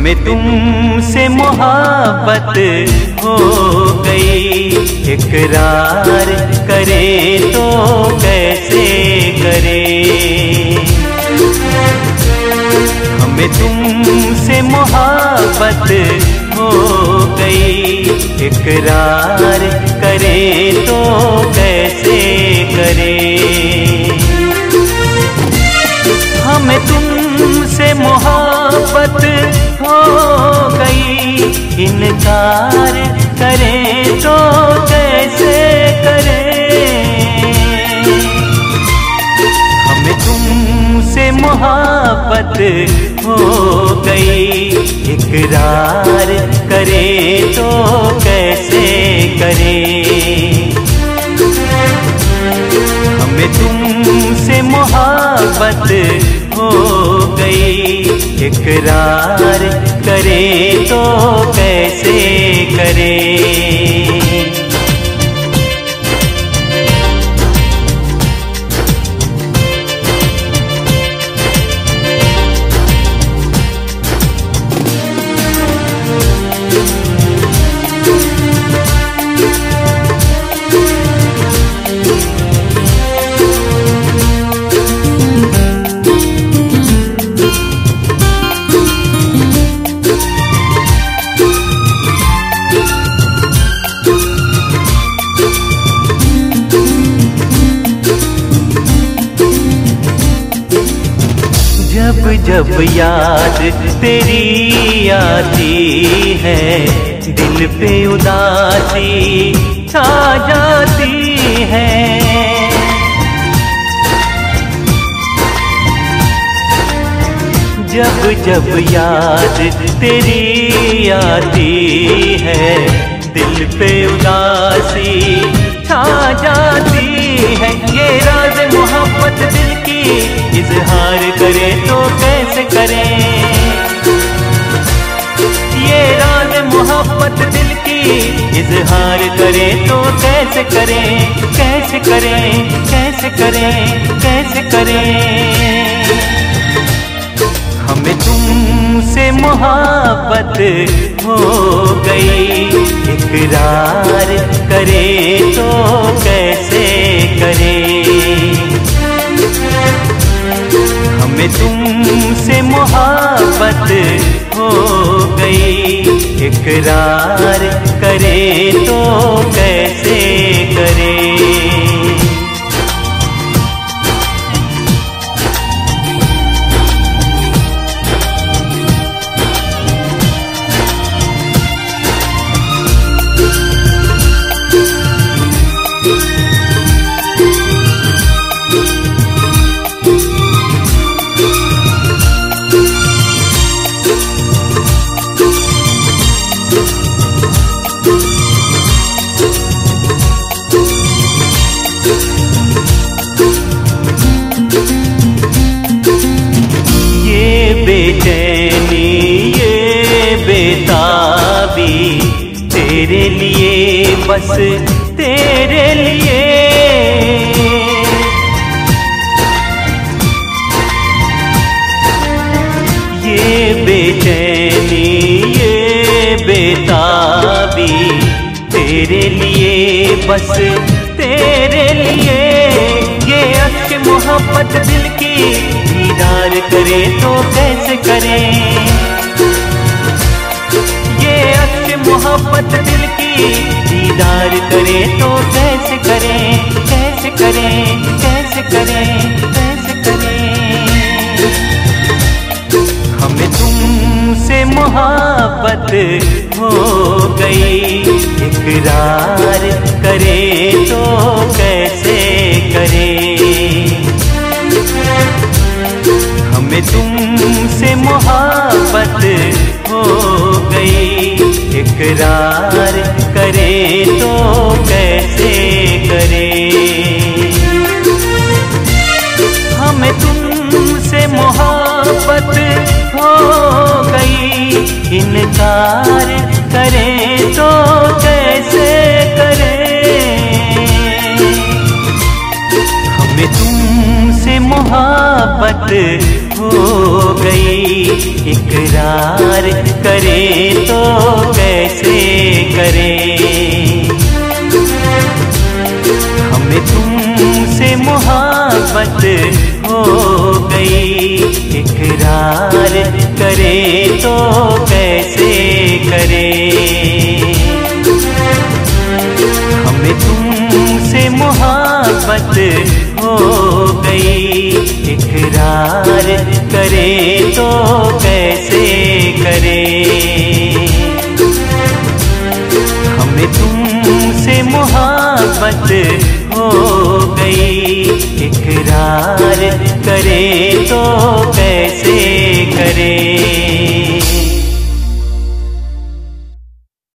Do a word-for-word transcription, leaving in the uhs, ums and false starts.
हमें तुमसे मोहब्बत हो गई, इकरार करें तो कैसे करें। हमें तुमसे मोहब्बत हो गई, इकरार करें तो कैसे करें। हमें तुमसे मोहब्बत हो गई, इनकार करें तो कैसे करें। हमें तुमसे मोहब्बत हो गई, इकरार करें तो कैसे करें। हमें तुमसे मोहब्बत हो गई, इकरार करें तो कैसे करें। जब जब याद तेरी आती है, दिल पे उदासी छा जाती है। जब जब याद तेरी आती है, दिल पे उदासी छा जाती है। ये राज मोहब्बत दिल की इजहार करे तो कैसे करें। ये राज मोहब्बत दिल की इजहार करे तो कैसे करें, कैसे करें, कैसे करें, कैसे करें। हमें तुमसे मोहब्बत हो गई, इकरार करें तो कैसे करें। हमें तुमसे मोहब्बत हो गई, इकरार करें तो कैसे करें। बेचैनी ये बेताबी तेरे लिए, बस तेरे लिए। ये बेचैनी ये बेताबी तेरे लिए, बस तेरे लिए। ये अश्क मोहब्बत दिल की दीदार करे तो कैसे करें। ये अश्क मोहब्बत दिल की दीदार करे तो कैसे करें, कैसे करें, कैसे करें, कैसे करें। हमें तुमसे मोहब्बत हो गई, इकरार करें तो कैसे करें। हमें तुमसे मोहब्बत हो गई, इकरार करें तो कैसे करें। हमें तुमसे मोहब्बत हो गई, इनकार करें तो कैसे करें। हमें तुमसे मोहब्बत हो गई, इकरार करे तो कैसे करे। हमें तुमसे मोहब्बत हो गई, इकरार करे तो कैसे करे। हमें तुमसे मोहब्बत हो गई, इकरार करे तो कैसे करे। हमें तुमसे मोहब्बत हो